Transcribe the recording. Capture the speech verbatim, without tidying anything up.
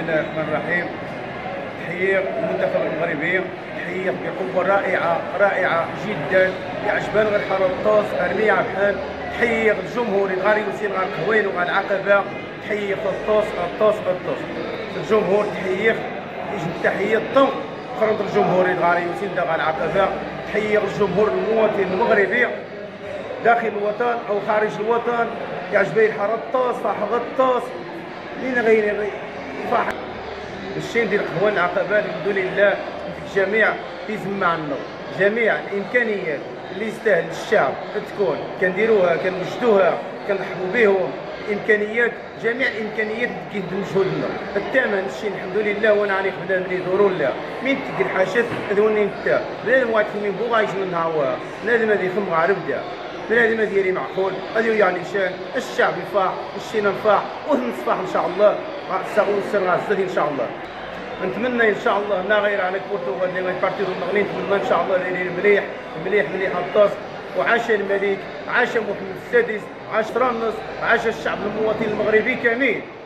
الله الرحمن الرحيم. تحية المنتخب المغربي، تحية بقوة رائعة رائعة جدا، يعجبان غير حارة الطوس ارمية بحال. تحية الجمهور الغاريوسي غار القهوين وغار العقبة، تحية الطوس الطوس الطوس الجمهور. تحية يجب تحية الطن فرد الجمهور الغاريوسي غار العقبة. تحية الجمهور المواطن المغربي داخل الوطن او خارج الوطن، يعجبني حارة الطوس صاحب الطوس لين غير صاحب الشين ديال القهوه العقبه. الحمد لله الجميع كيزم عنا جميع الامكانيات اللي يستاهل الشعب تكون كنديروها كنوجدوها كنرحبوا بهم. الامكانيات جميع الامكانيات كيدمجوا لنا الثمن الشيء الحمد لله. وانا عليك بدا ملي يدوروا لا من تلقى الحاجات هذوني انت بنادم واحد من بوغا يجي من هوا بنادم هذا يخم غير بدا بنادم هذا يري معقول هذا يعني شان الشعب يفاح الشينا نفاح ونصفح ان شاء الله سنغسل غازتي ان شاء الله. نتمنى ان شاء الله لا غير على البرتغال اللي غيبارتيو المغرب. نتمنى ان شاء الله يدير مليح مليح مليح الطاس. وعاش الملك، عاش محمد السادس، عاش رامنس، عاش الشعب المواطن المغربي كامل.